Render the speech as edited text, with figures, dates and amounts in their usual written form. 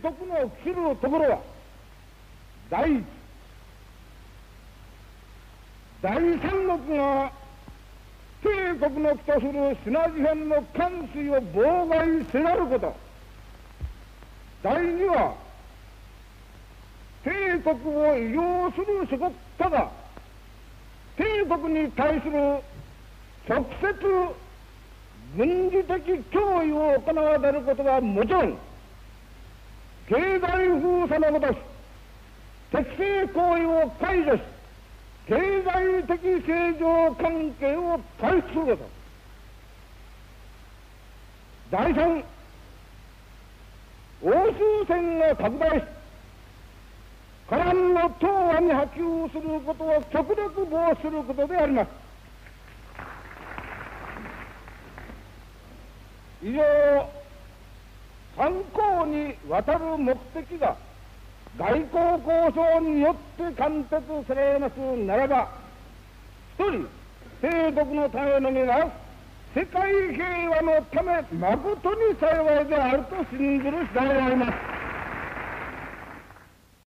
国の来るところは、第一、第三国が帝国の来とする品事変の関水を妨害せざること。第二は、帝国を利用する諸国家が、帝国に対する直接軍事的脅威を行われることはもちろん、経済封鎖のごとし、適正行為を解除し、経済的正常関係を回復すること。第三、欧州戦が拡大し、河南の東亜に波及することを極力防止することであります。以上、三項にわたる目的が外交交渉によって貫徹されますならば、一人、帝国のためのみが世界平和のため誠に幸いであると信ずる次第であります。